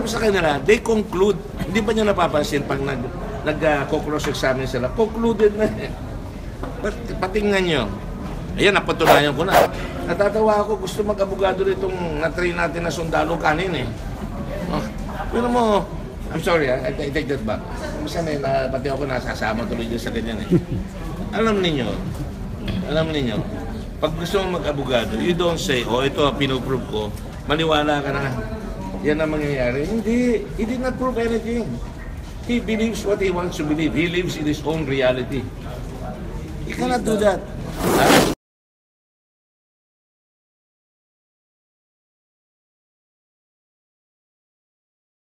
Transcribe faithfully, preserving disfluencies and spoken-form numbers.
Tapos sa kanila, they conclude. Hindi ba nyo napapansin pag nag, nag-cross-examine sila? Concluded na eh. Pat, patingnan nyo. Ayan, napatunayan ko na. Natatawa ako, gusto mag-abogado nitong na-train natin na sundalo kanin eh. Oh, pero mo, I'm sorry ah, I, I take that back. Minsan eh, na, pati ako nasasama tuloy dyan sa ganyan eh. Alam ninyo, alam ninyo, pag gusto mong mag-abogado, you don't say, oh ito, pinuprove ko, maniwala ka na. Yan ang mangyayari. Hindi, he did not prove anything. He believes what he wants to believe. He lives in his own reality. He cannot do that.